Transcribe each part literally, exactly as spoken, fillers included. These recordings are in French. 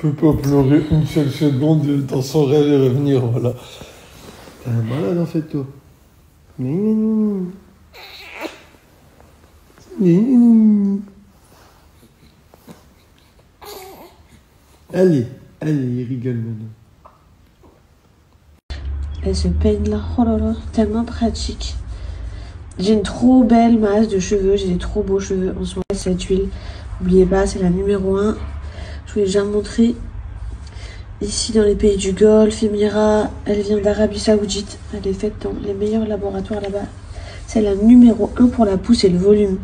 peut pas pleurer une seule seconde dans son rêve et revenir, voilà. T'es un malade en fait, toi. Allez, allez, il rigole maintenant. Elle se peigne là, oh là là, tellement pratique. J'ai une trop belle masse de cheveux, j'ai des trop beaux cheveux en ce moment. Cette huile, n'oubliez pas, c'est la numéro un. Je vous l'ai déjà montré. Ici dans les pays du Golfe, Émirats, elle vient d'Arabie Saoudite. Elle est faite dans les meilleurs laboratoires là-bas. C'est la numéro un pour la pousse et le volume.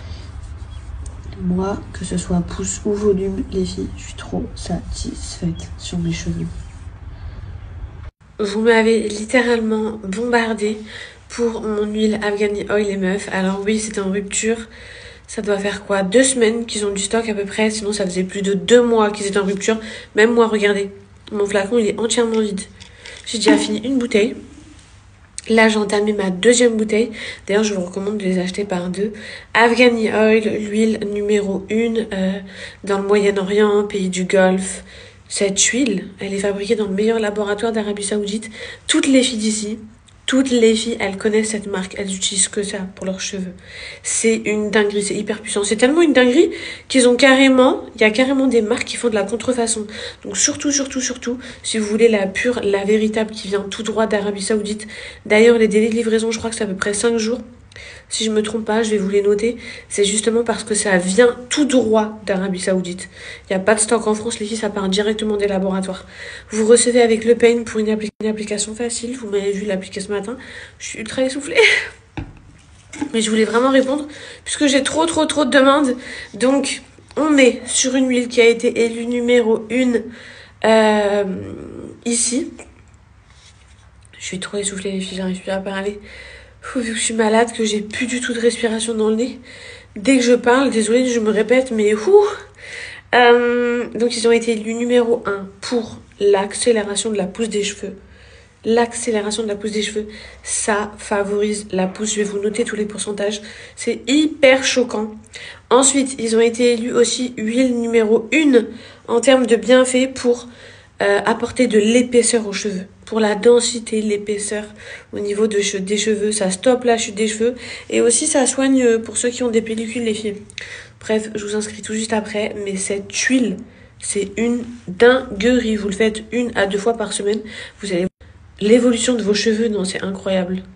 Moi, que ce soit pousse ou volume, les filles, je suis trop satisfaite sur mes cheveux. Vous m'avez littéralement bombardé pour mon huile Afghani Oil les meufs. Alors oui, c'est en rupture. Ça doit faire quoi? Deux semaines qu'ils ont du stock à peu près. Sinon, ça faisait plus de deux mois qu'ils étaient en rupture. Même moi, regardez. Mon flacon, il est entièrement vide. J'ai déjà fini une bouteille. Là, j'ai entamé ma deuxième bouteille. D'ailleurs, je vous recommande de les acheter par deux. Afghani Oil, l'huile numéro un euh, dans le Moyen-Orient, pays du Golfe. Cette huile, elle est fabriquée dans le meilleur laboratoire d'Arabie Saoudite. Toutes les filles d'ici, toutes les filles, elles connaissent cette marque. Elles utilisent que ça pour leurs cheveux. C'est une dinguerie, c'est hyper puissant. C'est tellement une dinguerie qu'ils ont carrément, il y a carrément des marques qui font de la contrefaçon. Donc surtout, surtout, surtout, si vous voulez la pure, la véritable qui vient tout droit d'Arabie Saoudite. D'ailleurs, les délais de livraison, je crois que c'est à peu près cinq jours. Si je me trompe pas, je vais vous les noter. C'est justement parce que ça vient tout droit d'Arabie Saoudite. Il n'y a pas de stock en France, les filles, ça part directement des laboratoires. Vous recevez avec le Pain pour une, appli une application facile. Vous m'avez vu l'appliquer ce matin. Je suis ultra essoufflée. Mais je voulais vraiment répondre puisque j'ai trop, trop, trop de demandes. Donc, on est sur une huile qui a été élue numéro un euh, ici. Je suis trop essoufflée, les filles, j'arrive plus à parler. Ouh, vu que je suis malade, que j'ai plus du tout de respiration dans le nez. Dès que je parle, désolée, je me répète, mais ouh. Euh, donc, ils ont été élus numéro un pour l'accélération de la pousse des cheveux. L'accélération de la pousse des cheveux, ça favorise la pousse. Je vais vous noter tous les pourcentages. C'est hyper choquant. Ensuite, ils ont été élus aussi huile numéro un en termes de bienfaits pour euh, apporter de l'épaisseur aux cheveux. Pour la densité, l'épaisseur au niveau de che des cheveux. Ça stoppe la chute des cheveux. Et aussi, ça soigne pour ceux qui ont des pellicules, les filles. Bref, je vous inscris tout juste après. Mais cette huile, c'est une dinguerie. Vous le faites une à deux fois par semaine. Vous allez... L'évolution de vos cheveux, non, c'est incroyable.